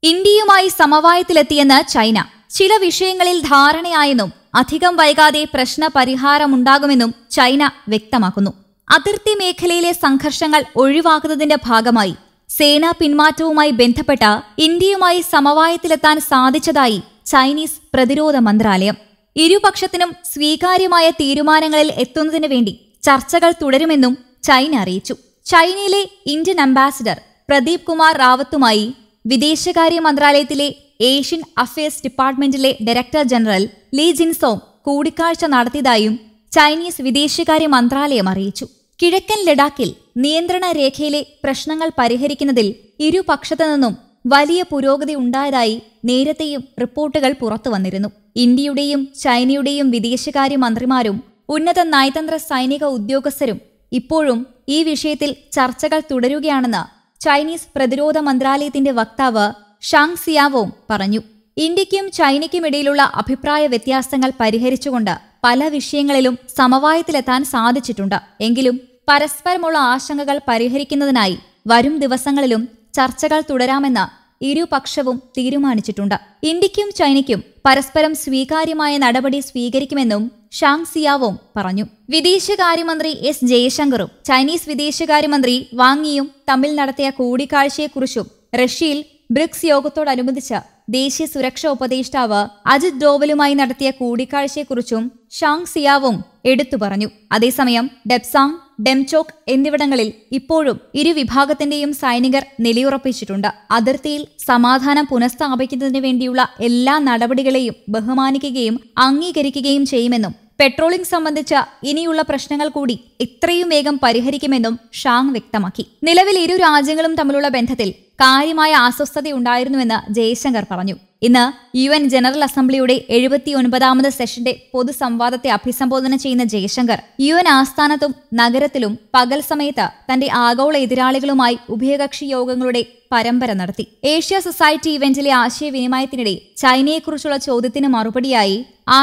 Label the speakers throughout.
Speaker 1: ഇന്ത്യയുമായി സമവായത്തിലെത്തിയെന്ന് ചൈന. ചില വിഷയങ്ങളിൽ ധാരണയായെന്നും അധികം വൈകാതെ പ്രശ്ന പരിഹാരമുണ്ടാകുമെന്നും ചൈന വ്യക്തമാക്കുന്നു. അതിർത്തി മേഖലയിലെ സംഘർഷങ്ങൾ ഒഴിവാക്കുന്നതിന്റെ ഭാഗമായി സേനാ പിന്മാറ്റവുമായി ബന്ധപ്പെട്ട ഇന്ത്യയുമായി സമവായത്തിലെത്താൻ സാധിച്ചതായി ചൈനീസ് പ്രതിരോധ മന്ത്രാലയം. ഇരുപക്ഷത്തിനും സ്വീകാര്യമായ തീരുമാനങ്ങളിൽ എത്തുന്നതിനു വേണ്ടി ചർച്ചകൾ തുടരുമെന്നും ചൈന അറിയിച്ചു. ചൈനയിലെ ഇന്ത്യൻ അംബാസിഡർ പ്രദീപ് കുമാർ റാവത്തുമായി വിദേശകാര്യ മന്ത്രാലയത്തിലെ ഏഷ്യൻ അഫയേഴ്സ് ഡിപ്പാർട്ട്മെന്റിലെ ഡയറക്ടർ ജനറൽ ലീ ജിൻസോങ് കൂടിക്കാഴ്ച നടത്തിയതായും ചൈനീസ് വിദേശകാര്യ മന്ത്രാലയം അറിയിച്ചു. കിഴക്കൻ ലഡാക്കിൽ നിയന്ത്രണ രേഖയിലെ പ്രശ്നങ്ങൾ പരിഹരിക്കുന്നതിൽ ഇരുപക്ഷത്തു നിന്നും വലിയ പുരോഗതി ഉണ്ടായതായി നേരത്തെയും റിപ്പോർട്ടുകൾ പുറത്തുവന്നിരുന്നു. ഇന്ത്യയുടെയും ചൈനയുടെയും വിദേശകാര്യ മന്ത്രിമാരും ഉന്നത നയതന്ത്ര സൈനിക ഉദ്യോഗസ്ഥരും ഇപ്പോഴും ഈ വിഷയത്തിൽ ചർച്ചകൾ തുടരുകയാണെന്ന് ചൈനീസ് പ്രതിരോധ മന്ത്രാലയത്തിന്റെ വക്താവ് ഷാങ് സിയാവോങ് പറഞ്ഞു. ഇന്ത്യയ്ക്കും ചൈനയ്ക്കുമിടയിലുള്ള അഭിപ്രായ വ്യത്യാസങ്ങൾ പരിഹരിച്ചുകൊണ്ട് പല വിഷയങ്ങളിലും സമവായത്തിലെത്താൻ സാധിച്ചിട്ടുണ്ട്. എങ്കിലും പരസ്പരമുള്ള ആശങ്കകൾ പരിഹരിക്കുന്നതിനായി വരും ദിവസങ്ങളിലും ചർച്ചകൾ തുടരാമെന്ന് ഇരുപക്ഷവും തീരുമാനിച്ചിട്ടുണ്ട്. ഇന്ത്യയ്ക്കും ചൈനയ്ക്കും പരസ്പരം സ്വീകാര്യമായ നടപടി സ്വീകരിക്കുമെന്നും ഷാങ് സിയാവോങ് പറഞ്ഞു. വിദേശകാര്യമന്ത്രി എസ് ജയശങ്കറും ചൈനീസ് വിദേശകാര്യമന്ത്രി വാങ് യിയും തമ്മിൽ നടത്തിയ കൂടിക്കാഴ്ചയെക്കുറിച്ചും റഷ്യയിൽ ബ്രിക്സ് യോഗത്തോടനുബന്ധിച്ച് ദേശീയ സുരക്ഷാ ഉപദേഷ്ടാവ് അജിത് ഡോവലുമായി നടത്തിയ കൂടിക്കാഴ്ചയെക്കുറിച്ചും ഷാങ് സിയാവോങ് എടുത്തു പറഞ്ഞു. അതേസമയം ഡെപ്സാങ്, ഡെംചോക് എന്നിവിടങ്ങളിൽ ഇപ്പോഴും ഇരുവിഭാഗത്തിന്റെയും സൈനികർ നിലയുറപ്പിച്ചിട്ടുണ്ട്. അതിർത്തിയിൽ സമാധാനം പുനഃസ്ഥാപിക്കുന്നതിനു വേണ്ടിയുള്ള എല്ലാ നടപടികളെയും ബഹുമാനിക്കുകയും അംഗീകരിക്കുകയും ചെയ്യുമെന്നും പെട്രോളിംഗ് സംബന്ധിച്ച ഇനിയുള്ള പ്രശ്നങ്ങൾ കൂടി എത്രയും വേഗം പരിഹരിക്കുമെന്നും ഷാങ് വ്യക്തമാക്കി. നിലവിൽ ഇരു രാജ്യങ്ങളും തമ്മിലുള്ള ബന്ധത്തിൽ കാര്യമായ അസ്വസ്ഥതയുണ്ടായിരുന്നുവെന്ന് ജയശങ്കർ പറഞ്ഞു. ഇന്ന് UN ജനറൽ അസംബ്ലിയുടെ 79ാമത് സെഷന്റെ പൊതുസംവാദത്തെ അഭിസംബോധന ചെയ്യുന്ന ജയശങ്കർ UN ആസ്ഥാനത്തും നഗരത്തിലും പകൽ സമയത്ത് തന്റെ ആഗോള എതിരാളികളുമായി ഉഭയകക്ഷി യോഗങ്ങളുടെ പരമ്പര നടത്തി. ഏഷ്യ സൊസൈറ്റി ഇവന്റിലെ ആശയവിനിമയത്തിനിടെ ചൈനയെക്കുറിച്ചുള്ള ചോദ്യത്തിന് മറുപടിയായി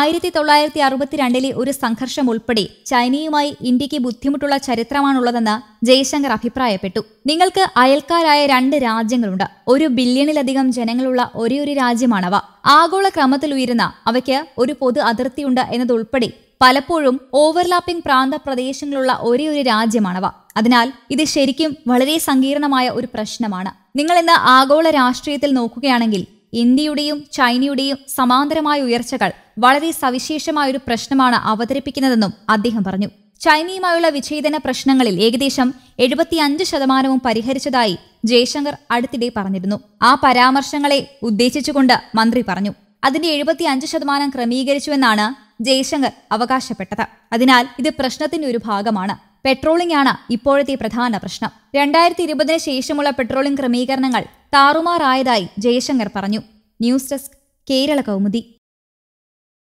Speaker 1: 1962 ഒരു സംഘർഷം ഉൾപ്പെടെ ചൈനയുമായി ഇന്ത്യക്ക് ബുദ്ധിമുട്ടുള്ള ചരിത്രമാണുള്ളതെന്ന് ജയശങ്കർ അഭിപ്രായപ്പെട്ടു. നിങ്ങൾക്ക് അയൽക്കാരായ 2 രാജ്യങ്ങളുണ്ട്. 1 ബില്യണിലധികം ജനങ്ങളുള്ള ഒരേയൊരു രാജ്യമാണവ. ആഗോള ക്രമത്തിൽ ഉയരുന്ന അവയ്ക്ക് ഒരു പൊതു അതിർത്തിയുണ്ട് എന്നതുൾപ്പെടെ പലപ്പോഴും ഓവർലാപ്പിംഗ് പ്രാന്ത പ്രദേശങ്ങളുള്ള ഒരേയൊരു രാജ്യമാണവ. അതിനാൽ ഇത് ശരിക്കും വളരെ സങ്കീർണമായ ഒരു പ്രശ്നമാണ്. നിങ്ങൾ ഇന്ന് ആഗോള രാഷ്ട്രീയത്തിൽ നോക്കുകയാണെങ്കിൽ ഇന്ത്യയുടെയും ചൈനയുടെയും സമാന്തരമായ ഉയർച്ചകൾ വളരെ സവിശേഷമായൊരു പ്രശ്നമാണ് അവതരിപ്പിക്കുന്നതെന്നും അദ്ദേഹം പറഞ്ഞു. ചൈനയുമായുള്ള വിച്ഛേദന പ്രശ്നങ്ങളിൽ ഏകദേശം 75% പരിഹരിച്ചതായി ജയശങ്കർ അടുത്തിടെ പറഞ്ഞിരുന്നു. ആ പരാമർശങ്ങളെ ഉദ്ദേശിച്ചുകൊണ്ട് മന്ത്രി പറഞ്ഞു. അതിന്റെ 75% ക്രമീകരിച്ചുവെന്നാണ് ജയശങ്കർ അവകാശപ്പെട്ടത്. അതിനാൽ ഇത് പ്രശ്നത്തിന്റെ ഒരു ഭാഗമാണ്. പെട്രോളിംഗ് ആണ് ഇപ്പോഴത്തെ പ്രധാന പ്രശ്നം. 2020 ശേഷമുള്ള പെട്രോളിംഗ് ക്രമീകരണങ്ങൾ താറുമാറായതായി ജയശങ്കർ പറഞ്ഞു. News desk, Kerala Kaumudi.